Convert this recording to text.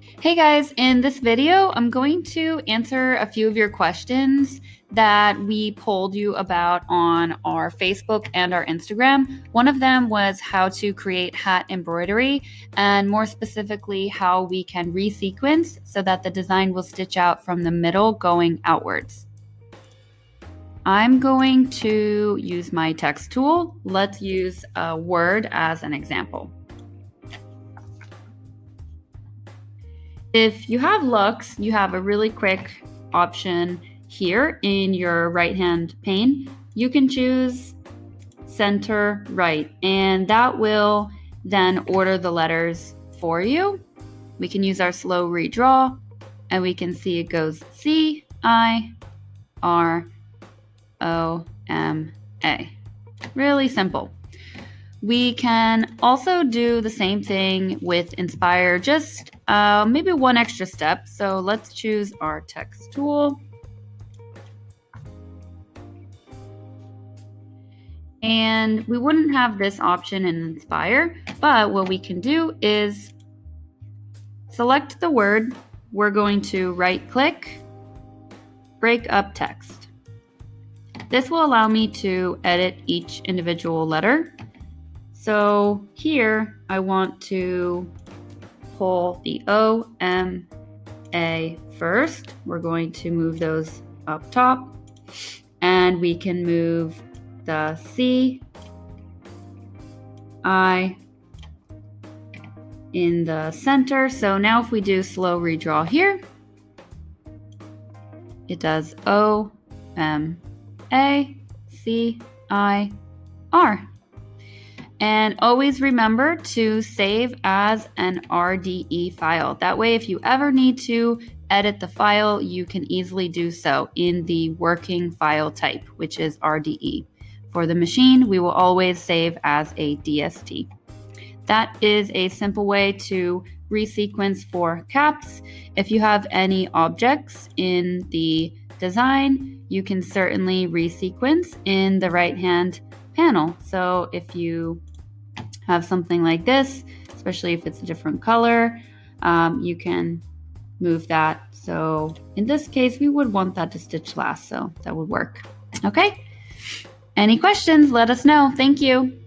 Hey guys, in this video, I'm going to answer a few of your questions that we polled you about on our Facebook and our Instagram. One of them was how to create hat embroidery, and more specifically, how we can resequence so that the design will stitch out from the middle going outwards. I'm going to use my text tool. Let's use a word as an example. If you have Luxe, you have a really quick option here in your right-hand pane. You can choose center right, and that will then order the letters for you. We can use our slow redraw, and we can see it goes C-I-R-O-M-A. Really simple. We can also do the same thing with Inspire, just maybe one extra step. So let's choose our text tool. And we wouldn't have this option in Inspire, but what we can do is select the word. We're going to right-click, break up text. This will allow me to edit each individual letter. So here I want to pull the O, M, A first. We're going to move those up top, and we can move the C, I in the center. So now if we do slow redraw here, it does O, M, A, C, I, R. And always remember to save as an RDE file. That way, if you ever need to edit the file, you can easily do so in the working file type, which is RDE. For the machine, we will always save as a DST. That is a simple way to resequence for caps. If you have any objects in the design, you can certainly resequence in the right-hand panel. So if you have something like this, especially if it's a different color, you can move that. So in this case, we would want that to stitch last, so that would work. Okay, any questions, let us know. Thank you.